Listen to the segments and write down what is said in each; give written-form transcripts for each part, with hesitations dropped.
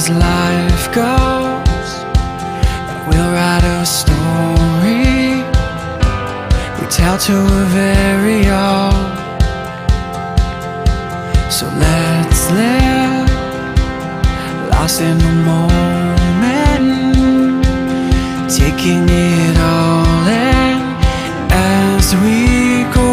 as life goes, we'll write a story we tell to a very own. So let's live, lost in the moment, taking it all in as we go.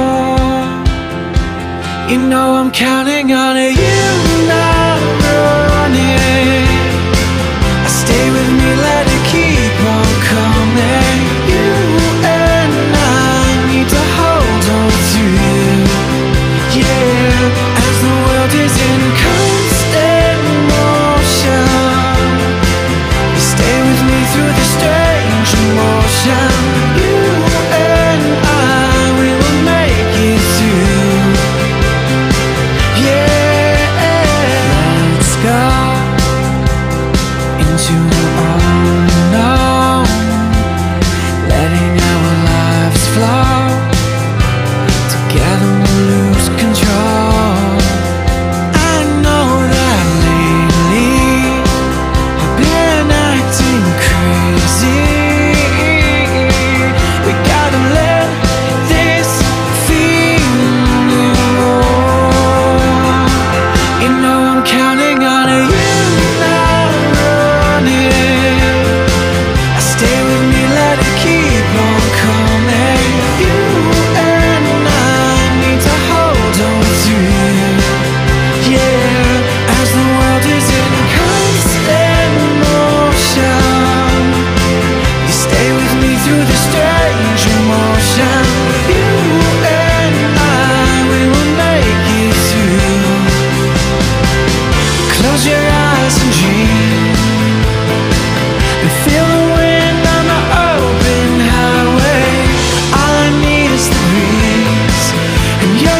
You know I'm counting on you, not running. Stay with me, let it keep on coming. You and I need to hold on to you, yeah. As the world is in constant motion, you stay with me through the strange emotion. You and I, we will make it through, yeah. Let's go into the unknown, letting our lives flow. Together we'll lose control. I know that lately I've been acting crazy. We gotta let this feeling roll. You know I'm counting on you, not running. Stay with me, let it keep on coming. You and I need to hold on to you, yeah. As the world is in constant motion, you stay with me through the strange emotion. You and I, we will make it through. Close your eyes and dream, and feel the wind on the open highway. All I need is the breeze and your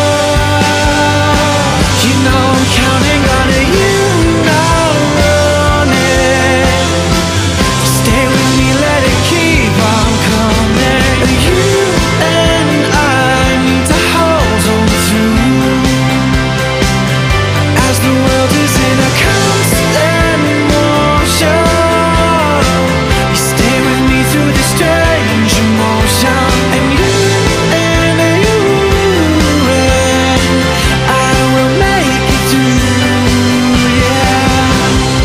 love. You know I'm counting on you, not running. Stay with me, let it keep on coming. You and I need to hold on through, as the world is in a constant motion. You stay with me through the strange emotion. And you and I will make it through, yeah.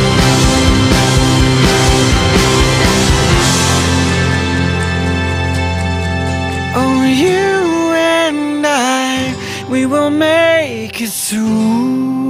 Oh, you and I, we will make it through.